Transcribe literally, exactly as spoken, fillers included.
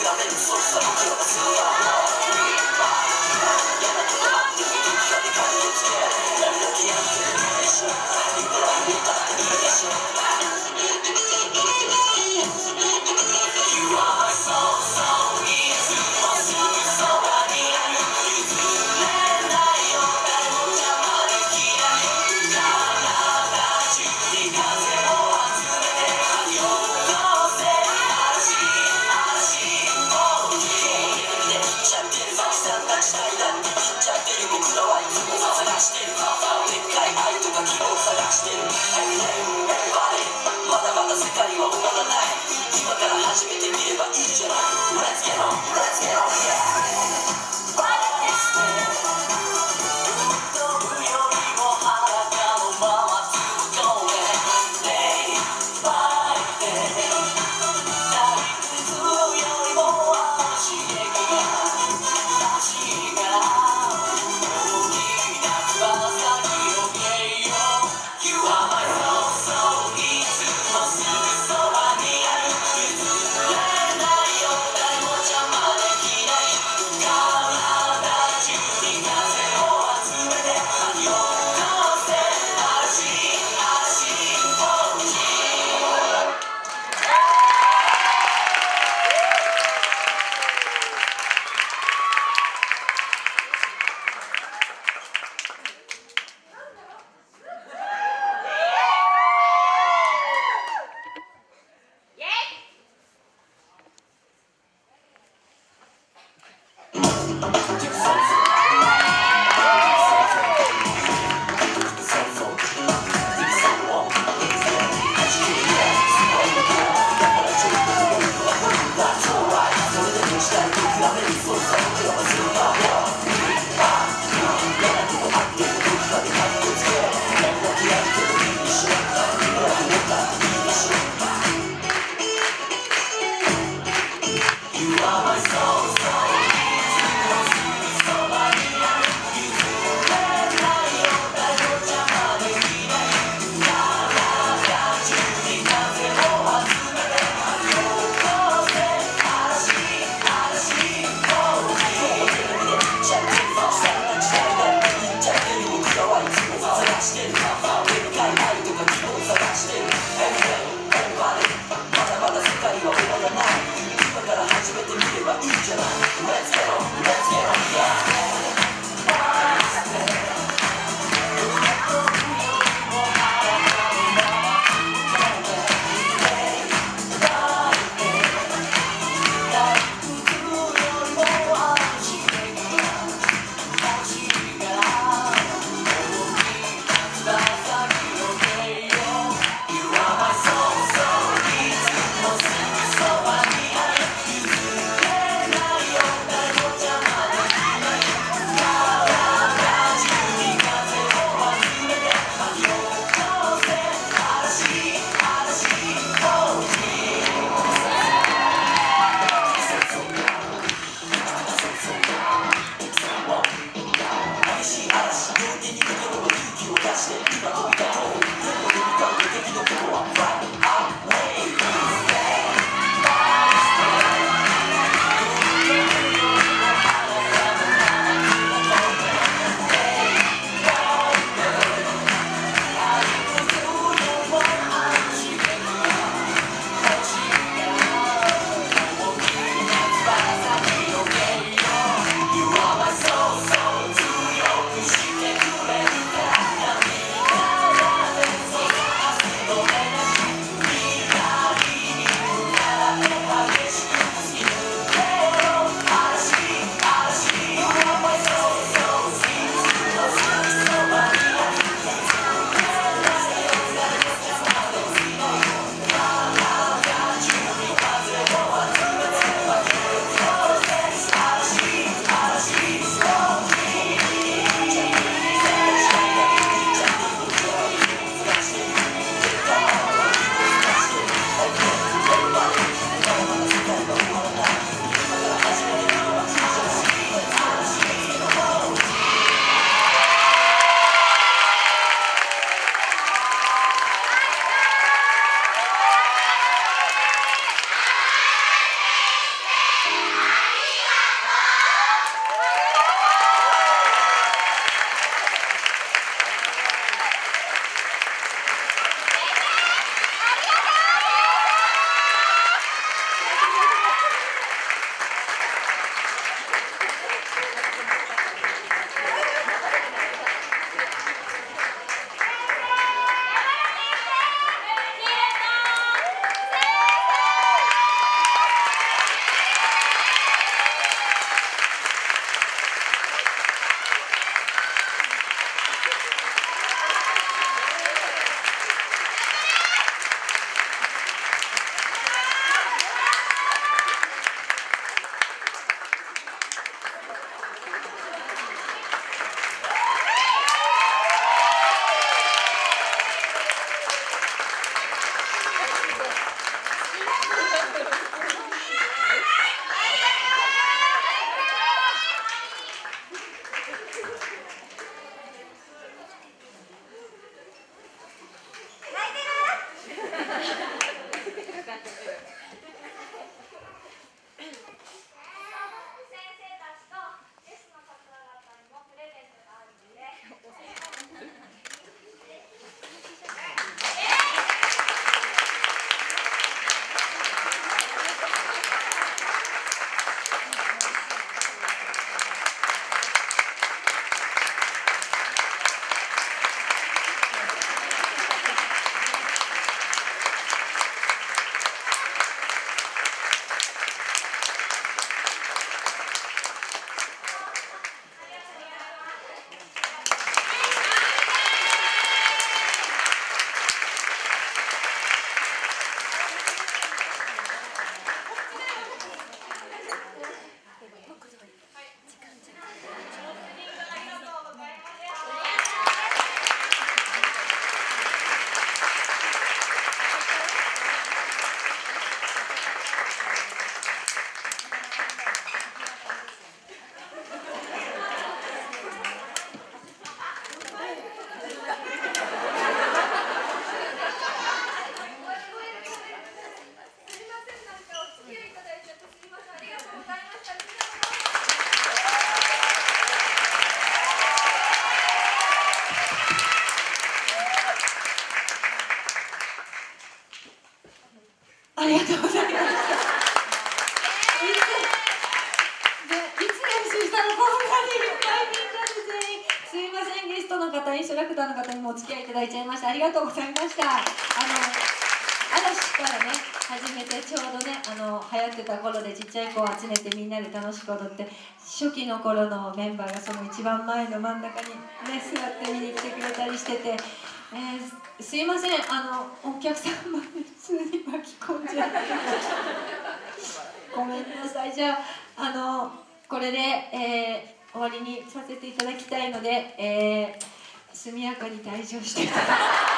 「 ありがとうございました。いつ、でいつ練習したのこんなにいっぱいみんなで全員。すいません、ゲストの方、インストラクターの方にもお付き合いいただいちゃいました。ありがとうございました。あの嵐からね始めて、ちょうどねあの流行ってた頃で、ちっちゃい子を集めてみんなで楽しく踊って、初期の頃のメンバーがその一番前の真ん中にね座って見に来てくれたりしてて、えー、すいません、あのお客さんまで普通に巻き込んじゃってごめんなさい。じゃあ、あのこれで、えー、終わりにさせていただきたいので、えー、速やかに退場してください。